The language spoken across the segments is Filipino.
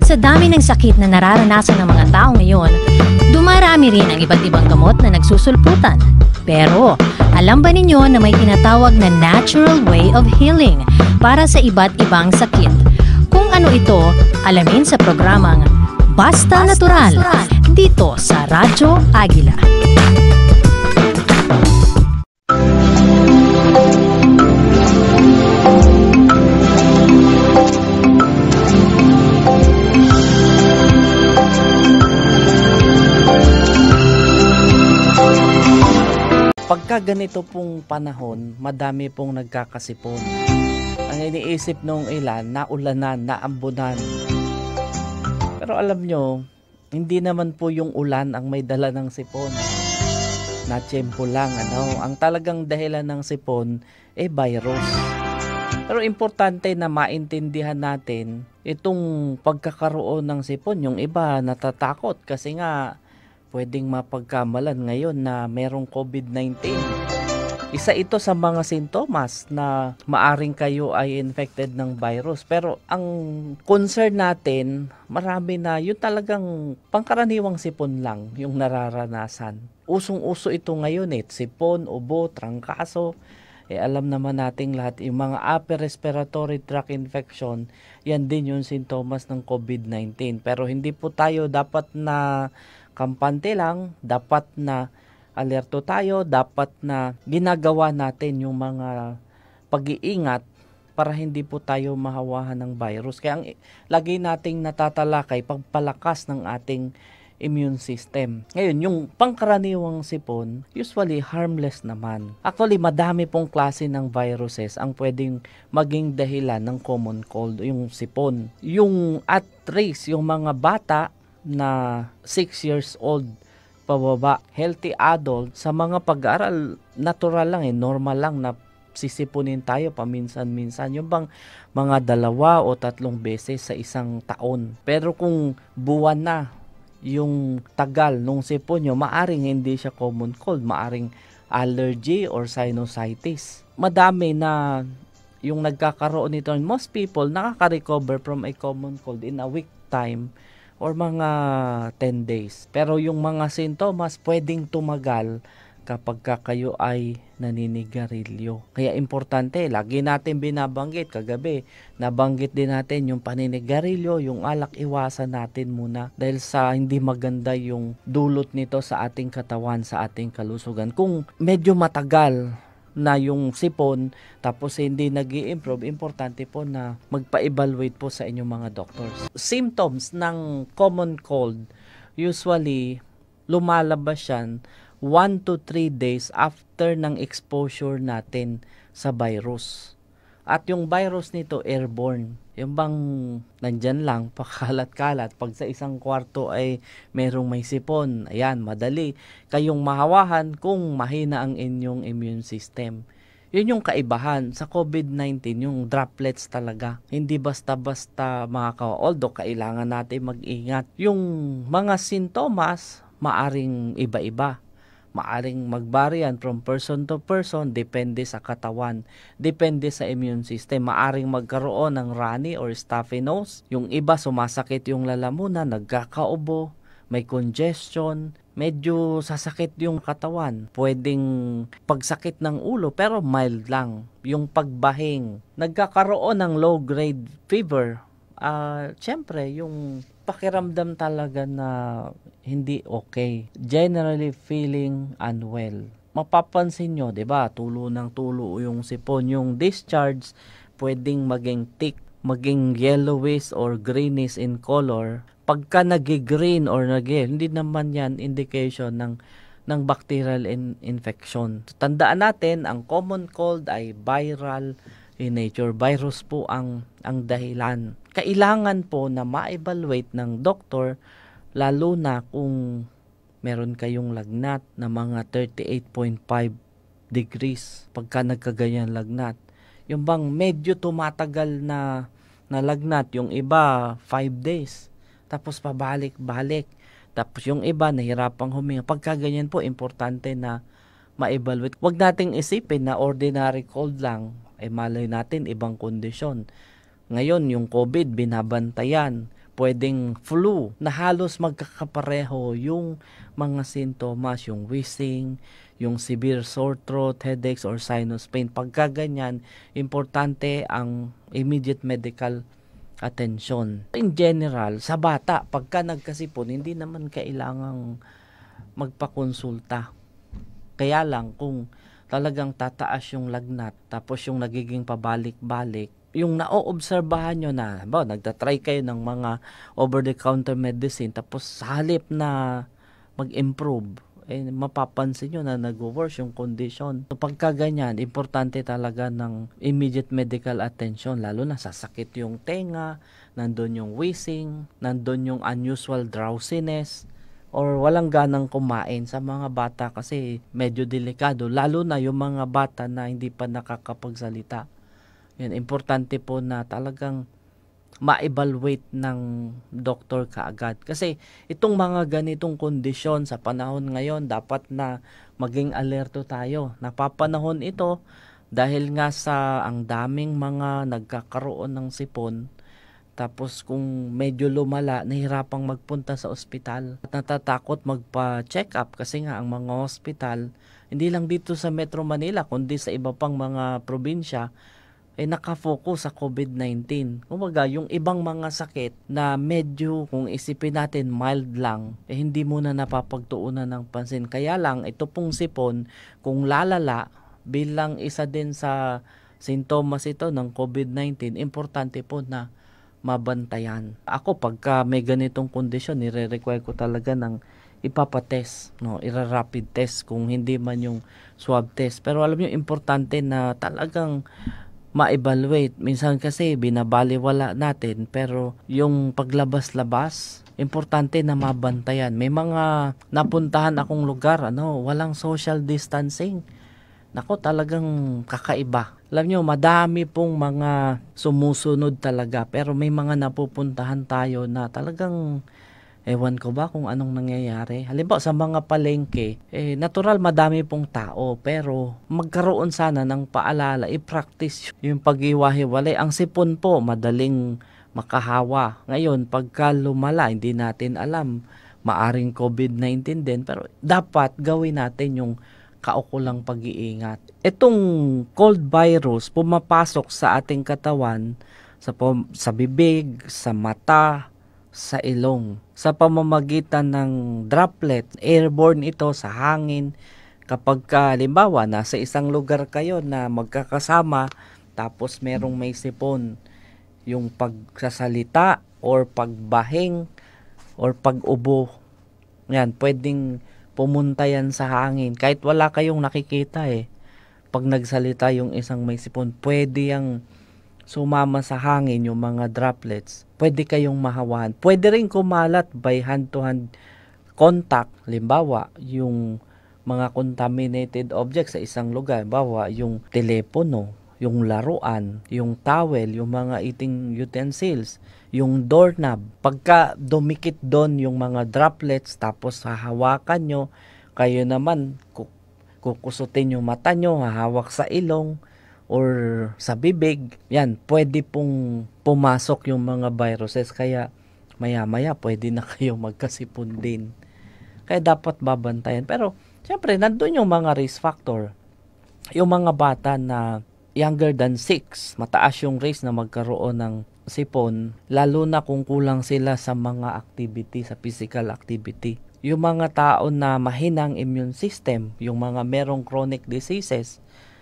Sa dami ng sakit na nararanasan ng mga tao ngayon, dumarami rin ang iba't ibang gamot na nagsusulputan. Pero, alam ba ninyo na may tinatawag na natural way of healing para sa iba't ibang sakit? Kung ano ito, alamin sa programang Basta Natural dito sa Radyo Agila. Pagka ganito pong panahon, madami pong nagkakasipon. Ang iniisip nung ilan, naulanan, naambunan. Pero alam nyo, hindi naman po yung ulan ang may dala ng sipon. Natsyempo lang, ano? Ang talagang dahilan ng sipon, virus. Pero importante na maintindihan natin itong pagkakaroon ng sipon. Yung iba natatakot kasi nga, pwedeng mapagkamalan ngayon na merong Covid19. Isa ito sa mga sintomas na maaring kayo ay infected ng virus. Pero ang concern natin, marami na yun talagang pangkaraniwang sipon lang yung nararanasan. Usong-uso ito ngayon sipon, ubo, trangkaso. Alam naman nating lahat, yung mga upper respiratory tract infection, yan din yung sintomas ng Covid-19. Pero hindi po tayo dapat na kampante lang, dapat na alerto tayo, dapat na ginagawa natin yung mga pag-iingat para hindi po tayo mahawahan ng virus. Kaya ang lagi nating natatalakay, pagpalakas ng ating immune system. Ngayon, yung pangkaraniwang sipon, usually harmless naman. Actually, madami pong klase ng viruses ang pwedeng maging dahilan ng common cold, yung sipon. Yung at risk, yung mga bata na 6 years old pababa, healthy adult, sa mga pag-aaral, natural lang normal lang na sisipunin tayo paminsan-minsan. Yung bang mga 2 o 3 beses sa isang taon. Pero kung buwan na yung tagal nung sipon nyo, maaring hindi siya common cold, maaring allergy or sinusitis. Madami na yung nagkakaroon nito. Most people nakaka-recover from a common cold in a week time or mga 10 days. Pero yung mga sintomas pwedeng tumagal kapag kayo ay naninigarilyo. Kaya importante, lagi natin binabanggit, kagabi, nabanggit din natin yung paninigarilyo, yung alak, iwasan natin muna. Dahil sa hindi maganda yung dulot nito sa ating katawan, sa ating kalusugan. Kung medyo matagal na yung sipon, tapos hindi nag-i-improve, importante po na magpa-evaluate po sa inyong mga doctors. Symptoms ng common cold, usually lumalabas yan 1 to 3 days after ng exposure natin sa virus. At yung virus nito, airborne. Yung bang nandyan lang, pakalat-kalat. Pag sa isang kwarto ay merong may sipon, ayan, madali kayong mahawahan kung mahina ang inyong immune system. Yun yung kaibahan sa COVID-19, yung droplets talaga. Hindi basta-basta although kailangan natin mag-ingat. Yung mga sintomas, maaring iba-iba. Maaring mag-varian from person to person, depende sa katawan, depende sa immune system. Maaring magkaroon ng runny or stuffy nose. Yung iba sumasakit yung lalamunan, nagkakaubo, may congestion, medyo sasakit yung katawan. Pwedeng pagsakit ng ulo pero mild lang. Yung pagbahing, nagkakaroon ng low-grade fever. Siyempre, yung pakiramdam talaga na hindi okay. Generally feeling unwell. Mapapansin nyo, di ba? Tulo ng tulo yung sipon. Yung discharge, pwedeng maging thick, maging yellowish or greenish in color. Pagka nag-green or hindi naman yan indication ng bacterial infection. Tandaan natin, ang common cold ay viral in nature. Virus po ang dahilan. Kailangan po na ma-evaluate ng doktor, lalo na kung meron kayong lagnat na mga 38.5 degrees pagka nagkaganyan lagnat. Yung bang medyo tumatagal na lagnat, yung iba 5 days, tapos pabalik-balik. Tapos yung iba nahirapang huminga. Pagka ganyan po, importante na ma-evaluate. Huwag nating isipin na ordinary cold lang, malay natin ibang kondisyon. Ngayon, yung COVID, binabantayan. pwedeng flu na halos magkakapareho yung mga sintomas, yung wheezing, yung severe sore throat, headaches, or sinus pain. Pagka ganyan, importante ang immediate medical attention. In general, sa bata, pagka nagkasipon, hindi naman kailangang magpakonsulta. Kaya lang, kung talagang tataas yung lagnat, tapos yung nagiging pabalik-balik, yung naoobserbahan nyo na, nagtatry kayo ng mga over-the-counter medicine, tapos halip na mag-improve, mapapansin nyo na nag-worse yung condition. So, pagka ganyan, importante talaga ng immediate medical attention, lalo na sasakit yung tenga, nandun yung wheezing, nandun yung unusual drowsiness, or walang ganang kumain sa mga bata kasi medyo delikado, lalo na yung mga bata na hindi pa nakakapagsalita. Yan, importante po na talagang ma-evaluate ng doktor kaagad. Kasi itong mga ganitong kondisyon sa panahon ngayon, dapat na maging alerto tayo. Napapanahon ito dahil nga sa ang daming mga nagkakaroon ng sipon. Tapos kung medyo lumala, nahirapang magpunta sa ospital. At natatakot magpa-check up kasi nga ang mga ospital, hindi lang dito sa Metro Manila, kundi sa iba pang mga probinsya, nakafocus sa Covid19. Kumbaga, yung ibang mga sakit na medyo, kung isipin natin, mild lang, hindi muna napapagtuunan ng pansin. Kaya lang, ito pong sipon, kung lalala, bilang isa din sa sintomas ito ng Covid-19, importante po na mabantayan. Ako, pagka may ganitong kondisyon, nire-require ko talaga ng ipapatest, ira-rapid test kung hindi man yung swab test. Pero alam niyo, importante na talagang ma-evaluate. Minsan kasi binabaliwala natin, pero yung paglabas-labas, importante na mabantayan. May mga napuntahan akong lugar, walang social distancing. Nako, talagang kakaiba. Alam nyo, madami pong mga sumusunod talaga, pero may mga napupuntahan tayo na talagang ewan ko ba kung anong nangyayari. Halimbawa sa mga palengke, natural madami pong tao, pero magkaroon sana ng paalala, i-practice yung pag-iwahiwalay. Ang sipon po, madaling makahawa. Ngayon, pagka lumala, hindi natin alam, maaring Covid-19 din, pero dapat gawin natin yung kaukulang pag-iingat. Itong cold virus pumapasok sa ating katawan sa bibig, sa mata, sa ilong. Sa pamamagitan ng droplet, airborne ito sa hangin. Kapag halimbawa nasa isang lugar kayo na magkakasama, tapos merong may sipon, yung pagsasalita or pagbahing or pag-ubo, yan, pwedeng pumunta yan sa hangin. Kahit wala kayong nakikita pag nagsalita yung isang may sipon, pwede yang sumama sa hangin yung mga droplets. Pwede kayong mahawahan. Pwede rin kumalat by hand-to-hand contact. Limbawa, yung mga contaminated objects sa isang lugar. Limbawa, yung telepono, yung laruan, yung towel, yung mga eating utensils, yung doorknob. Pagka dumikit doon yung mga droplets, tapos hahawakan nyo, kayo naman kukusutin yung mata nyo, hahawak sa ilong or sa bibig, yan, pwede pong pumasok yung mga viruses. Kaya maya-maya pwede na kayo magkasipon din. Kaya dapat babantayan. Pero syempre, nandun yung mga risk factor. Yung mga bata na younger than 6, mataas yung risk na magkaroon ng sipon, lalo na kung kulang sila sa mga activity, sa physical activity. Yung mga tao na mahinang immune system, yung mga merong chronic diseases,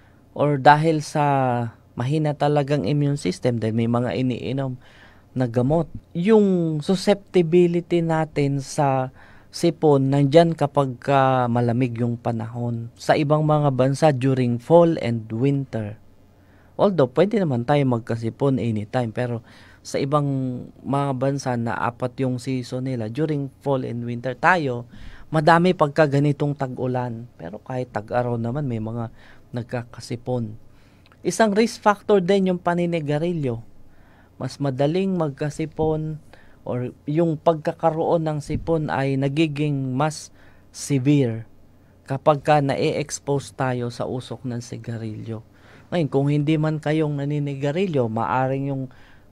or dahil sa mahina talagang immune system, dahil may mga iniinom na gamot, yung susceptibility natin sa sipon nandyan kapag malamig yung panahon. Sa ibang mga bansa during fall and winter. Although, pwede naman tayo magkasipon anytime, pero sa ibang mga bansa na 4 yung season nila, during fall and winter, tayo, madami pagka ganitong tag-ulan. Pero kahit tag-araw naman, may mga nagkakasipon. Isang risk factor din yung paninigarilyo. Mas madaling magkasipon or yung pagkakaroon ng sipon ay nagiging mas severe kapag na-expose tayo sa usok ng sigarilyo. Ngayon, kung hindi man kayong naninigarilyo, maaring yung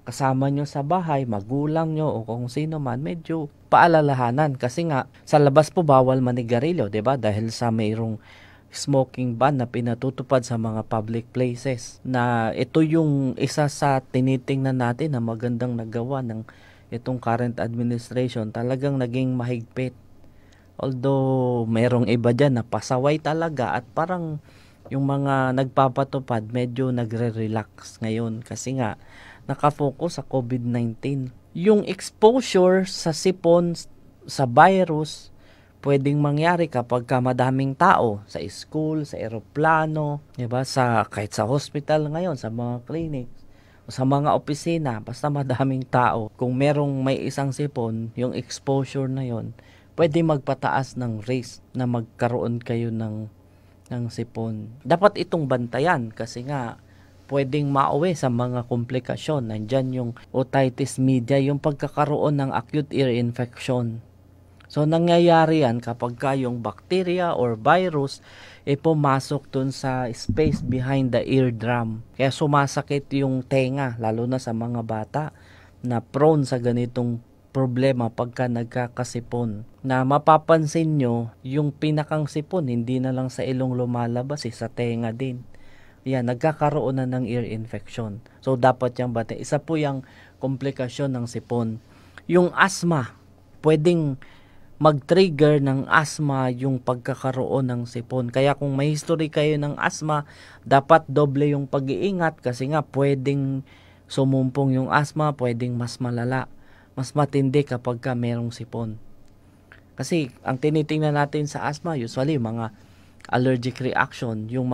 kasama nyo sa bahay, magulang nyo o kung sino man, medyo paalalahanan. Kasi nga, sa labas po bawal manigarilyo, 'di ba? Dahil sa mayroong smoking ban na pinatutupad sa mga public places. Na ito yung isa sa tinitingnan natin na magandang nagawa ng itong current administration. Talagang naging mahigpit. Although, merong iba dyan na pasaway talaga at parang yung mga nagpapatupad medyo nagre-relax ngayon kasi nga nakafocus sa COVID-19. Yung exposure sa sipon, sa virus, pwedeng mangyari kapag madaming tao sa school, sa eroplano, 'di ba? Kahit sa hospital ngayon, sa mga clinics, o sa mga opisina, basta madaming tao. Kung may isang sipon, yung exposure na yon pwede magpataas ng risk na magkaroon kayo ng sipon. Dapat itong bantayan kasi nga pwedeng mauwi sa mga komplikasyon. Nandyan yung otitis media, yung pagkakaroon ng acute ear infection. So, nangyayari yan kapag yung bacteria or virus pumasok dun sa space behind the eardrum. Kaya sumasakit yung tenga, lalo na sa mga bata na prone sa ganitong problema pagka nagkakasipon. Na mapapansin nyo, yung pinakang sipon, hindi na lang sa ilong lumalabas, sa tenga din. Yan, nagkakaroon na ng ear infection. So, dapat yung bata. Isa po yung komplikasyon ng sipon. Yung asthma, pwedeng mag-trigger ng asthma yung pagkakaroon ng sipon. Kaya kung may history kayo ng asthma, dapat doble yung pag-iingat kasi nga pwedeng sumumpong yung asthma, pwedeng mas malala. Mas matindi kapag merong sipon. Kasi ang tinitingnan natin sa asthma, usually mga allergic reaction, yung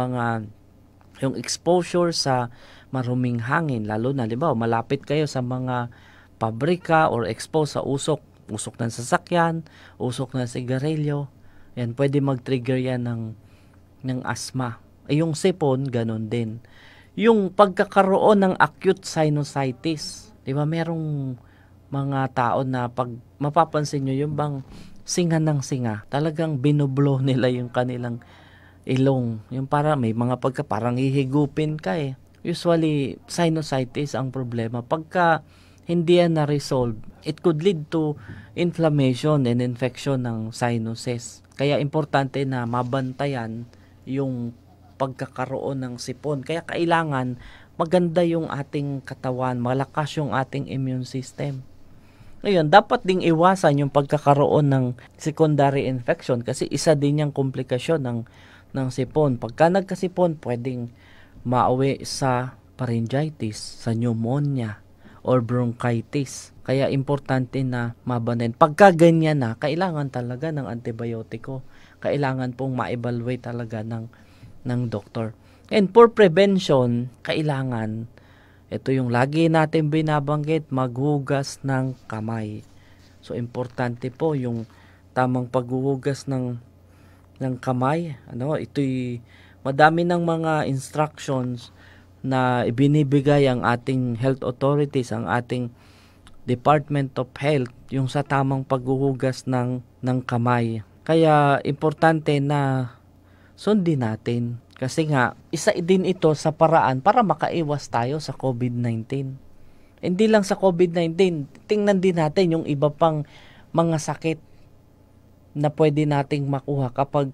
exposure sa maruming hangin, lalo na, diba, malapit kayo sa mga pabrika or expose sa usok ng sasakyan, usok ng sigarilyo, yan, pwede mag-trigger yan ng asthma. Yung sipon, ganun din. Yung pagkakaroon ng acute sinusitis, diba, merong mga tao na pag mapapansin nyo yung bang singa ng singa, talagang binublo nila yung kanilang ilong. Yung may mga parang hihigupin ka Usually, sinusitis ang problema. Pagka hindi yan na-resolve, it could lead to inflammation and infection ng sinuses. Kaya importante na mabantayan yung pagkakaroon ng sipon. Kaya kailangan maganda yung ating katawan, malakas yung ating immune system. Ngayon, dapat ding iwasan yung pagkakaroon ng secondary infection kasi isa din yung komplikasyon ng sipon. Pagka nagkasipon, pwedeng mauwi sa pharyngitis, sa pneumonia, or bronchitis. Kaya importante na mabanin. Pagka ganyan na, kailangan talaga ng antibiotiko. Kailangan pong ma-evaluate talaga ng doktor. And for prevention, kailangan, ito yung lagi natin binabanggit, maghugas ng kamay. So, importante po yung tamang paghuhugas ng kamay. Ito'y madami ng mga instructions na ibinibigay ang ating health authorities, ang ating Department of Health, yung sa tamang paghuhugas ng kamay. Kaya, importante na sundin natin. Kasi nga, isa din ito sa paraan para makaiwas tayo sa COVID-19. Hindi lang sa COVID-19, tingnan din natin yung iba pang mga sakit na pwede nating makuha kapag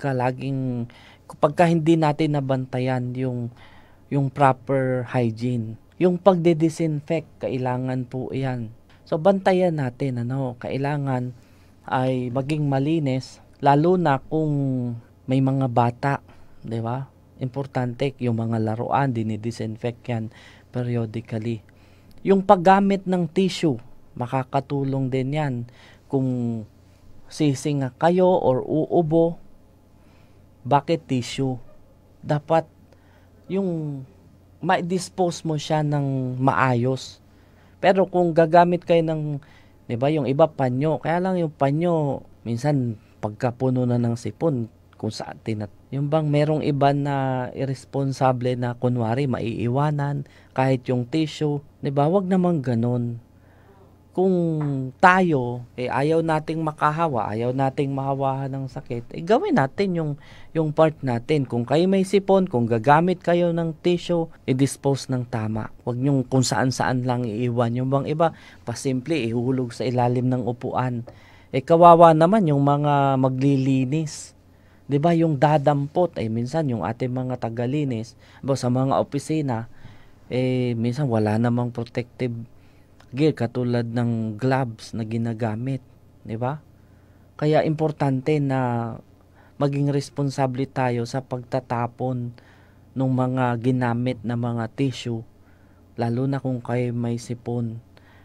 hindi natin nabantayan yung proper hygiene. Yung pagde-disinfect, kailangan po yan. So, bantayan natin, kailangan ay maging malinis, lalo na kung may mga bata, di ba? Importante, yung mga laruan, dinidisinfect yan periodically. Yung paggamit ng tissue, makakatulong din yan. Kung sisinga kayo or uubo, bakit tissue? Dapat yung ma-dispose mo siya ng maayos. Pero kung gagamit kayo ng, di ba, yung iba panyo, kaya lang yung panyo, minsan pagkapuno na ng sipon, kung saan yung bang merong iba na irresponsible na kunwari maiiwanan kahit yung tissue, 'di ba? Wag naman ganoon. kung tayo ayaw nating makahawa, ayaw nating mahawahan ng sakit, gawin natin yung part natin. Kung kayo may sipon, kung gagamit kayo ng tissue, i-dispose ng tama. Huwag nyong kung saan-saan lang iiwan. Yung bang iba, pasimple, ihulog sa ilalim ng upuan. Kawawa naman yung mga maglilinis. 'Di ba yung dadampot, minsan yung ating mga tagalinis, sa mga opisina, minsan wala namang protective gear katulad ng gloves na ginagamit, 'di ba? Kaya importante na maging responsable tayo sa pagtatapon ng mga ginamit na mga tissue, lalo na kung kayo may sipon.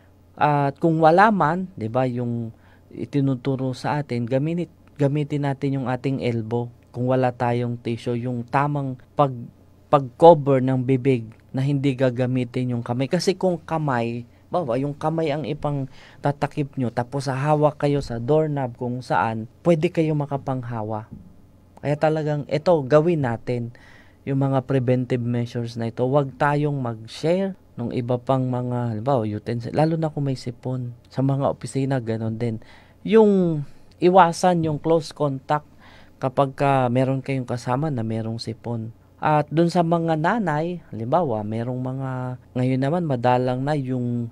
At kung wala man, 'di ba, yung itinuturo sa atin, gamitin natin yung ating elbow. Kung wala tayong tissue, yung tamang pag-cover ng bibig na hindi gagamitin yung kamay. Kasi kung kamay, yung kamay ang ipang tatakip nyo, tapos hawak kayo sa doorknob kung saan, pwede kayo makapanghawa. Kaya talagang ito, gawin natin yung mga preventive measures na ito. Huwag tayong mag-share ng iba pang mga, utensils, lalo na kung may sipon. Sa mga opisina, ganon din. Yung iwasan yung close contact kapag meron kayong kasama na merong sipon. At dun sa mga nanay, halimbawa, merong mga, ngayon naman madalang na yung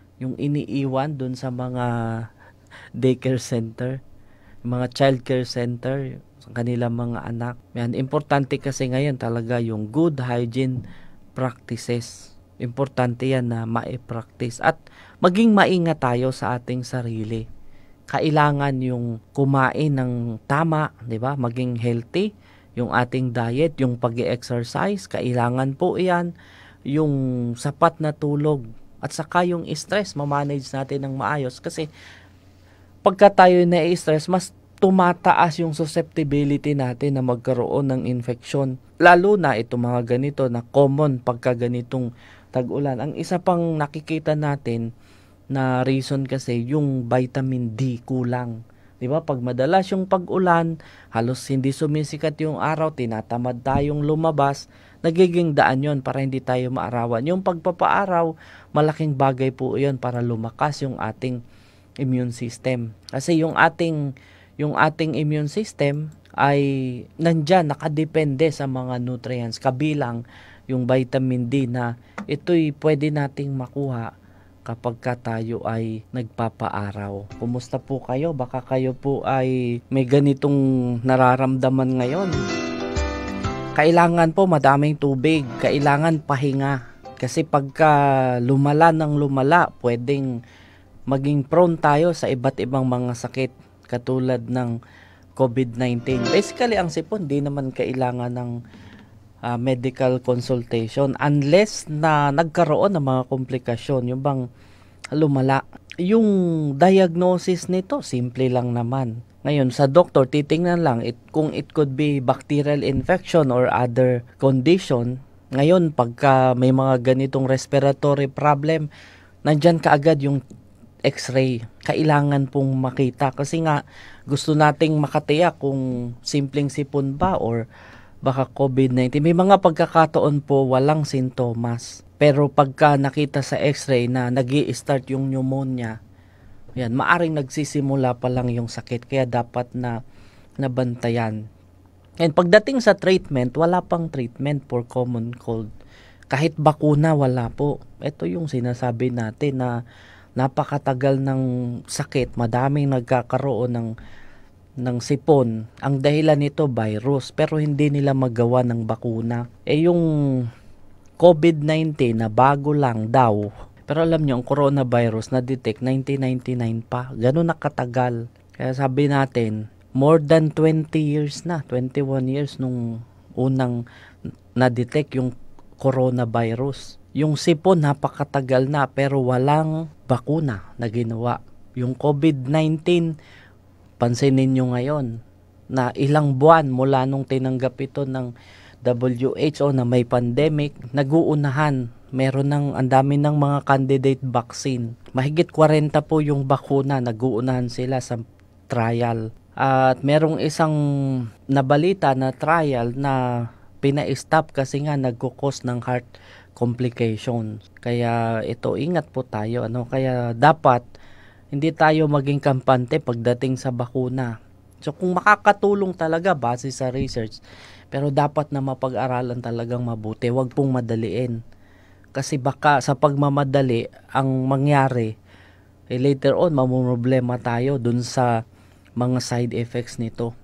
iniiwan dun sa mga daycare center, mga child care center, sa kanilang mga anak. Yan, importante kasi ngayon talaga yung good hygiene practices. Importante yan na ma-practice at maging maingat tayo sa ating sarili. Kailangan yung kumain ng tama, 'di ba? Maging healthy yung ating diet, yung pag-exercise, kailangan po 'yan, yung sapat na tulog at saka yung stress, ma-manage natin ng maayos kasi pagka tayo na-stress, mas tumataas yung susceptibility natin na magkaroon ng infection. Lalo na ito mga ganito na common pagka ganitong tag-ulan. Ang isa pang nakikita natin na reason kasi yung vitamin D kulang. 'Di ba? Pag madalas yung pag-ulan, halos hindi sumisikat yung araw, tinatamad tayong lumabas, nagiging daan 'yon para hindi tayo maarawan. Yung pagpapaaraw, malaking bagay po 'yon para lumakas yung ating immune system. Kasi yung ating immune system ay nandiyan, nakadepende sa mga nutrients, kabilang yung vitamin D na ito'y pwede nating makuha kapag tayo ay nagpapaaraw. Kumusta po kayo? Baka kayo po ay may ganitong nararamdaman ngayon. Kailangan po madaming tubig, kailangan pahinga. Kasi pagka lumala ng lumala, pwedeng maging prone tayo sa iba't ibang mga sakit katulad ng Covid19. Basically, ang sipon, di naman kailangan ng medical consultation unless na nagkaroon ng mga komplikasyon, yung bang lumala. Yung diagnosis nito, simple lang naman. Ngayon, sa doktor, titingnan lang kung it could be bacterial infection or other condition. Ngayon, pagka may mga ganitong respiratory problem, nandyan kaagad yung x-ray. Kailangan pong makita kasi nga gusto nating makatiyak kung simpleng sipon ba or baka Covid-19. May mga pagkakataon po walang sintomas. Pero pagka nakita sa x-ray na nag-i-start yung pneumonia, yan, maaring nagsisimula pa lang yung sakit. Kaya dapat na nabantayan. And pagdating sa treatment, wala pang treatment for common cold. Kahit bakuna, wala po. Ito yung sinasabi natin na napakatagal ng sakit. Madaming nagkakaroon ng sipon. Ang dahilan nito virus, pero hindi nila magawa ng bakuna. Yung COVID-19 na bago lang daw, pero alam nyo, ang coronavirus na-detect 1999 pa. Ganun nakatagal. Kaya sabi natin, more than 20 years na, 21 years nung unang na-detect yung coronavirus. Yung sipon napakatagal na pero walang bakuna na ginawa. Yung COVID-19, pansinin nyo ngayon na ilang buwan mula nung tinanggap ito ng WHO na may pandemic, naguunahan. Meron ang dami ng mga candidate vaccine. Mahigit 40 po yung bakuna, naguunahan sila sa trial. At merong isang nabalita na trial na pina-stop kasi nga nagkukos ng heart complication. Kaya ito, ingat po tayo. Kaya dapat hindi tayo maging kampante pagdating sa bakuna. So kung makakatulong talaga base sa research, pero dapat na mapag-aralan talagang mabuti. Huwag pong madaliin. Kasi baka sa pagmamadali, ang mangyari, later on, mamumroblema tayo dun sa mga side effects nito.